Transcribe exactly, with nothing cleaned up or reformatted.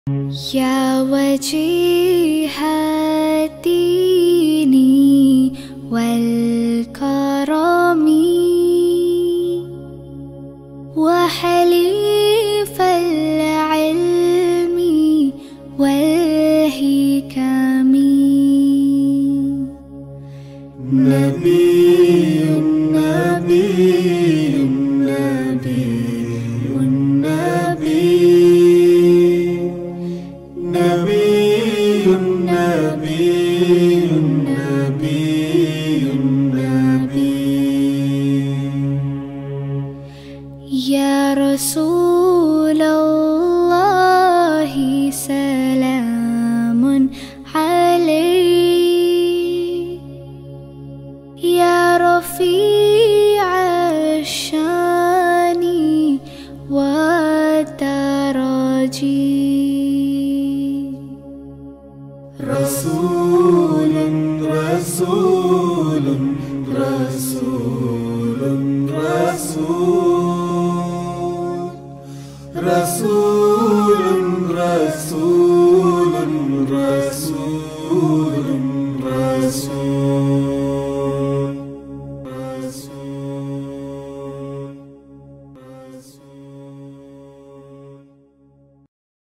يا وجيه الدين والكرم وحليف العلم والحكم، نبي نبي نبي نبي نبي نبي نبي يا رسول الله سلام عليك، يا رفيع الشان والدرج، رسول رسول رسول رسول رسول